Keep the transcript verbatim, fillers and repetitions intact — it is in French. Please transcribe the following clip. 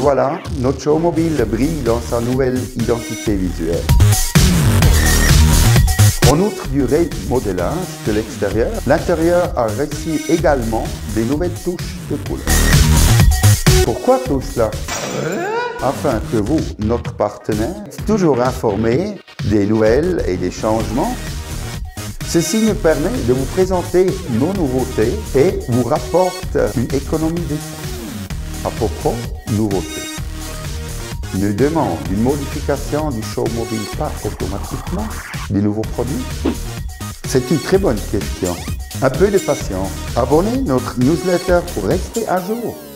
voilà, notre showmobile brille dans sa nouvelle identité visuelle. En outre du remodélage de l'extérieur, l'intérieur a reçu également des nouvelles touches de couleur. Pourquoi tout cela? Afin que vous, notre partenaire, toujours informés des nouvelles et des changements. Ceci nous permet de vous présenter nos nouveautés et vous rapporte une économie d'essence. À propos nouveautés, nous demande une modification du showmobile pas automatiquement des nouveaux produits? C'est une très bonne question. Un peu de patience. Abonnez notre newsletter pour rester à jour.